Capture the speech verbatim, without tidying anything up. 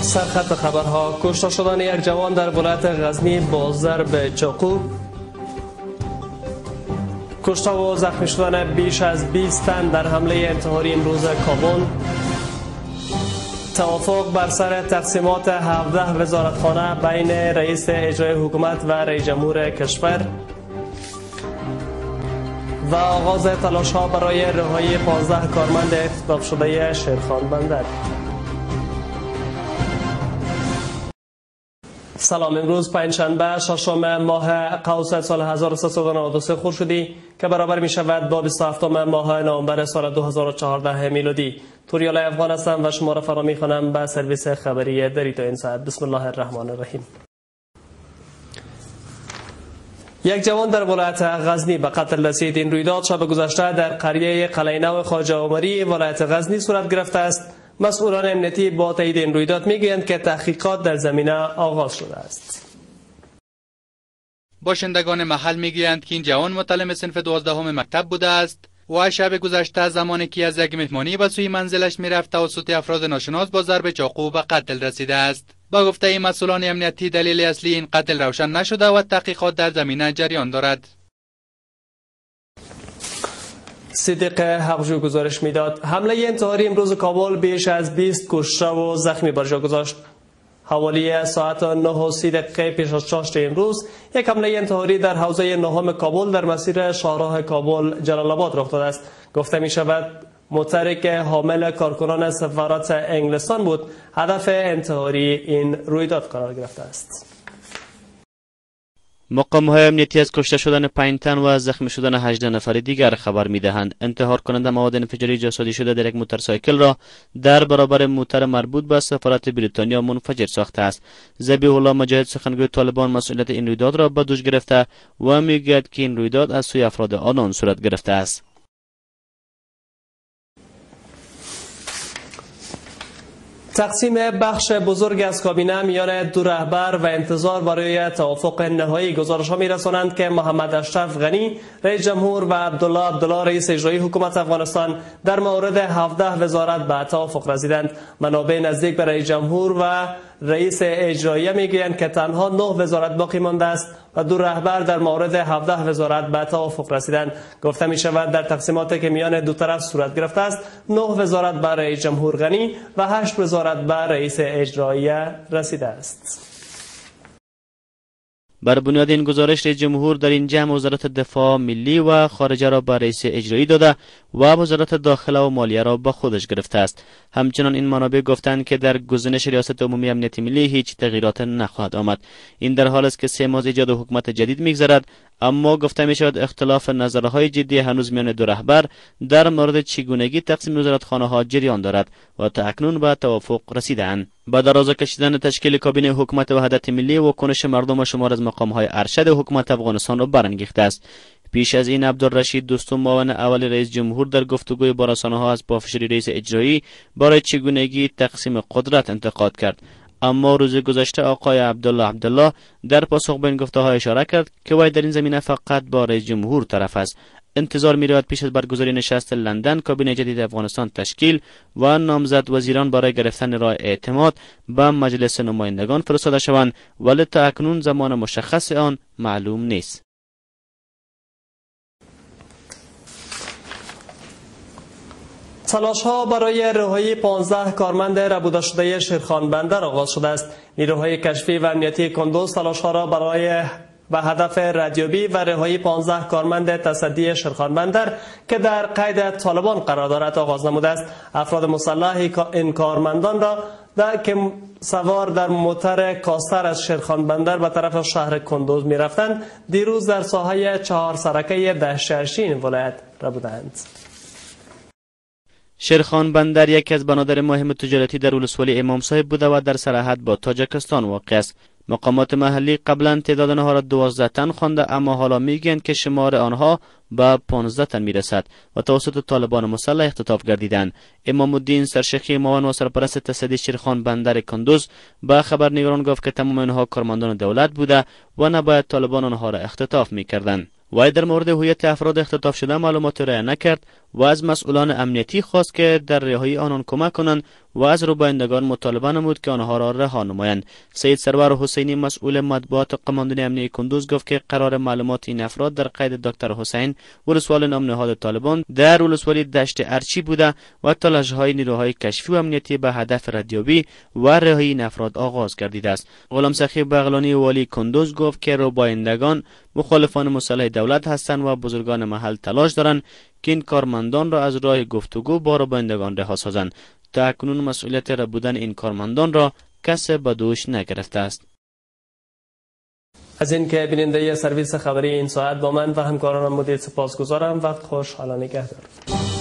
سرخط خبرها: کشته شدن یک جوان در ولایت غزنی با ضرب چاقو، کشته و زخمی شدن بیش از بیست تن در حمله انتحاری امروز کابل، توافق بر سر تقسیمات هفده وزارتخانه بین رئیس اجرایی حکومت و رئیس جمهور کشور و آغاز تلاش ها برای رهایی پانزده کارمند اختطاف شده شیرخان بندر. سلام. امروز پنجشنبه ششم ماه قوس سال هزار و سیصد و نود و سه خورشیدی که برابر می شود با بیست و هفتم ماه نوامبر سال دو هزار و چهارده میلادی. توریال افغان هستم و شما را فرا می خوانم به سرویس خبری دریتو این ساعت. بسم الله الرحمن الرحیم. یک جوان در ولایت غزنی به قتل رسید. این رویداد شب گذشته در قریه قلعه‌نو خواجه عمری ولایت غزنی صورت گرفته است. مسئولان امنیتی با تایید این رویداد میگویند که تحقیقات در زمینه آغاز شده است. باشندگان محل میگویند که این جوان متعلم صنف دوازدهم مکتب بوده است و شب گذشته زمانی که از یک مهمانی به سوی منزلش میرفت توسط افراد ناشناس با ضرب چاقو به قتل رسیده است. با گفته این مسئولان امنیتی دلیل اصلی این قتل روشن نشده و تحقیقات در زمینه جریان دارد. صدیق حقجو گزارش میداد. حمله انتحاری امروز کابل بیش از بیست کشته و زخمی بر جا گذاشت. حوالی ساعت نه و سی دقیقه پیش از چاشت امروز یک حمله انتحاری در حوزه نهم کابل در مسیر شاهراه کابل جلال آباد رخ داده است. گفته می شود موتری که حامل کارکنان سفارت انگلستان بود هدف انتحاری این رویداد قرار گرفته است. مقام‌های امنیتی از کشته شدن پنج تن و زخمی شدن هجده نفر دیگر خبر می‌دهند. انتحار کننده مواد انفجاری جاسازی شده در یک موتورسایکل را در برابر موتر مربوط به سفارت بریتانیا منفجر ساخته است. ذبیح الله مجاهد سخنگوی طالبان مسئولیت این رویداد را به دوش گرفته و میگوید که این رویداد از سوی افراد آنان صورت گرفته است. تقسیم بخش بزرگ از کابینه میان دو رهبر و انتظار برای توافق نهایی. گزارش ها می رسانند که محمد اشرف غنی رئیس جمهور و عبدالله عبدالله رئیس اجرایی حکومت افغانستان در مورد هفده وزارت به توافق رسیدند. منابع نزدیک به رئیس جمهور و رئیس اجرایی میگویند که تنها نه وزارت باقی مانده است و دو رهبر در مورد هفده وزارت به توافق رسیدند. گفته می شود در تقسیماتی که میان دو طرف صورت گرفته است نه وزارت به رئیس جمهور غنی و هشت وزارت به رئیس اجرایی رسیده است. بر بنیاد این گزارش رئیس جمهور در این جمع وزارت دفاع ملی و خارجه را به رئیس اجرایی داده و وزارت داخله و مالیه را به خودش گرفته است. همچنان این منابع گفتند که در گزینش ریاست عمومی امنیت ملی هیچ تغییرات نخواهد آمد. این در حالی است که سه ماه ایجاد حکومت جدید میگذرد، اما گفته می شود اختلاف نظرهای جدی هنوز میان دو رهبر در مورد چگونگی تقسیم وزارتخانه ها جریان دارد و تا اکنون به توافق رسیدند. با دراز کشیدن تشکیل کابینه حکومت وحدت ملی و کنش مردم و شمار از مقام‌های ارشد حکومت افغانستان را برانگیخته است. پیش از این عبدالرشید دوستم معاون اول رئیس جمهور در گفتگوی با رسانه‌ها از پافشاری رئیس اجرایی برای چگونگی تقسیم قدرت انتقاد کرد، اما روز گذشته آقای عبدالله عبدالله در پاسخ به این گفته‌ها اشاره کرد که وی در این زمینه فقط با رئیس جمهور طرف است. انتظار می‌رود پیش از برگزاری نشست لندن کابینه جدید افغانستان تشکیل و نامزد وزیران برای گرفتن رای اعتماد به مجلس نمایندگان فرستاده شوند، ولی تا اکنون زمان مشخص آن معلوم نیست. تلاش ها برای رهایی پانزده کارمند ربوده شده شیرخان بندر آغاز شده است. نیروهای کشفی و امنیتی کندوز تلاش ها را برای به هدف ردیابی و رهایی پانزده کارمند تصدی شیرخان بندر که در قید طالبان قرار دارد آغاز نموده است. افراد مسلح این کارمندان را در که سوار در موتر کاستر از شیرخان بندر به طرف شهر کندوز می رفتند دیروز در ساحه چهار سرکه دشت‌شرشی این ولایت ربودند. شیرخان بندر یکی از بنادر مهم تجارتی در ولسوالی امام صاحب بوده و در سرحد با تاجیکستان واقع است. مقامات محلی قبلا تعداد آنها را دوازده تن خوانده، اما حالا میگویند که شمار آنها به پانزده تن میرسد و توسط طالبان مسلح اختطاف گردیدند. امام الدین سرشیخی معاون و سرپرست تصدی شیرخان بندر کندوز به خبرنگاران گفت که تمام آنها کارمندان دولت بوده و نباید طالبان آنها را اختطاف میکردند. وی در مورد هویت افراد اختطاف شده معلومات ارائه نکرد و از مسئولان امنیتی خواست که در رهایی آنان کمک کنند و از روبایندگان مطالبه نمود که آنها را رها نمایند. سید سرور حسینی مسئول مطبوعات قماندانی امنیتی کندوز گفت که قرار معلومات این افراد در قید دکتر حسین ولسوال نام نهاد طالبان در ولسوالی دشت ارچی بوده و تلاش‌های نیروهای کشفی و امنیتی به هدف ردیابی و رهایی این افراد آغاز گردیده است. غلام سخی بغلانی والی کندوز گفت که روبایندگان مخالفان مسلح دولت هستند و بزرگان محل تلاش دارند که این کارمندان را از راه گفتگو با روبایندگان رها سازند. تا اکنون مسئولیت را بودن این کارمندان را کس به دوش نگرفته است. از این که بیننده سرویس خبری این ساعت با من و همکارانم بودید سپاسگزارم. وقت خوش، حالا نگهدار.